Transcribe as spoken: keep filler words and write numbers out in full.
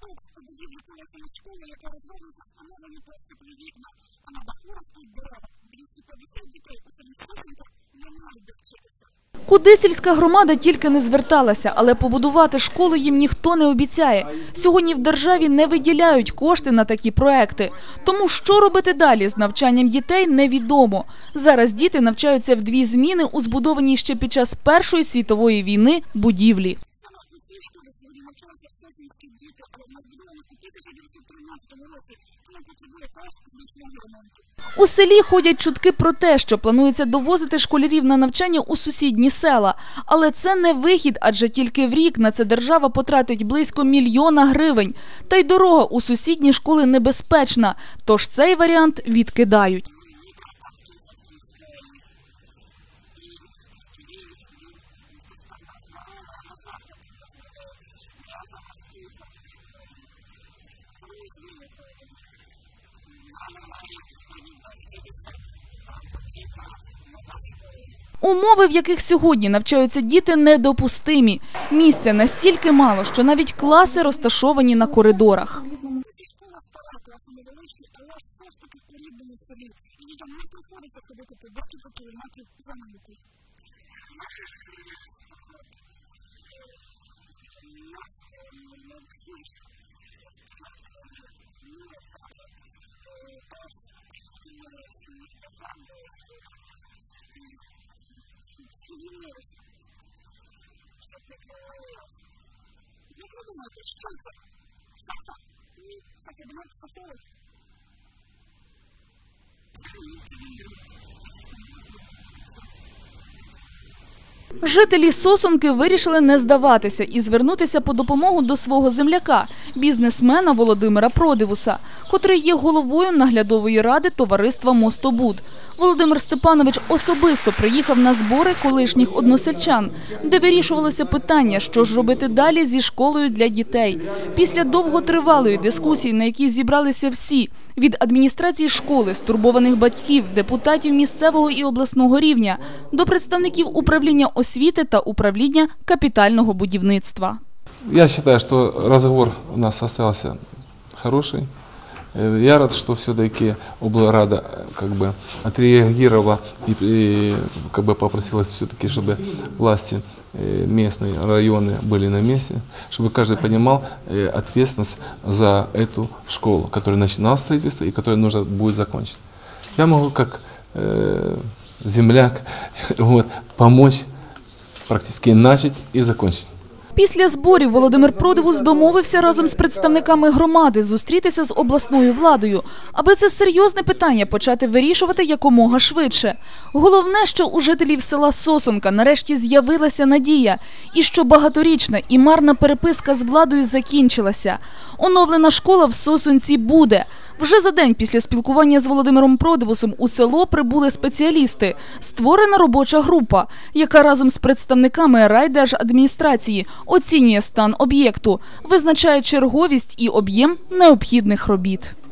Тут у будівлі колишньої школи, яка розводиться, встановлені пластикові вікна, а на даху ростуть дерева. двісті п'ятдесят дітей у селі Сосенка не мають де вчитися. Куди сільська громада тільки не зверталася, але побудувати школу їм ніхто не обіцяє. Сьогодні в державі не виділяють кошти на такі проекти. Тому що робити далі з навчанням дітей невідомо. Зараз діти навчаються в дві зміни у збудованій ще під час Першої світової війни будівлі. Саме у цій школі сьогодні навчаються сосенські діти, але вона збудована у тисяча дев'ятсот тринадцятому році, тому потребує теж значного ремонту. У селі ходять чутки про те, що планується довозити школярів на навчання у сусідні села. Але це не вихід, адже тільки в рік на це держава потратить близько мільйона гривень. Та й дорога у сусідні школи небезпечна, тож цей варіант відкидають. Умови, в яких сьогодні навчаються діти, недопустимі. Місця настільки мало, що навіть класи розташовані на коридорах. Школа стара, класи невеличкі, але все ж таки в порідному селі. І дітям не приходиться ходити по декілька кілометрів за наукою. Як ви думаєте, що це? Що це? Ні, це кабінет психолога. Жителі Сосонки вирішили не здаватися і звернутися по допомогу до свого земляка, бізнесмена Володимира Продивуса, котрий є головою наглядової ради товариства «Мостобуд». Володимир Степанович особисто приїхав на збори колишніх односельчан, де вирішувалося питання, що ж робити далі зі школою для дітей. Після довготривалої дискусії, на якій зібралися всі – від адміністрації школи, стурбованих батьків, депутатів місцевого і обласного рівня, до представників управління освіти та управління капітального будівництва. Я вважаю, що розговор у нас залишився хороший. Я рад, что все-таки облрада как бы отреагировала и, и как бы попросила все-таки, чтобы власти местные районы были на месте, чтобы каждый понимал ответственность за эту школу, которая начинала строительство и которую нужно будет закончить. Я могу как э, земляк вот, помочь практически начать и закончить. Після зборів Володимир Продивус домовився разом з представниками громади зустрітися з обласною владою, аби це серйозне питання почати вирішувати якомога швидше. Головне, що у жителів села Сосонка нарешті з'явилася надія, і що багаторічна і марна переписка з владою закінчилася. Оновлена школа в Сосонці буде. Вже за день після спілкування з Володимиром Продивусом у село прибули спеціалісти. Створена робоча група, яка разом з представниками райдержадміністрації оцінює стан об'єкту, визначає черговість і об'єм необхідних робіт.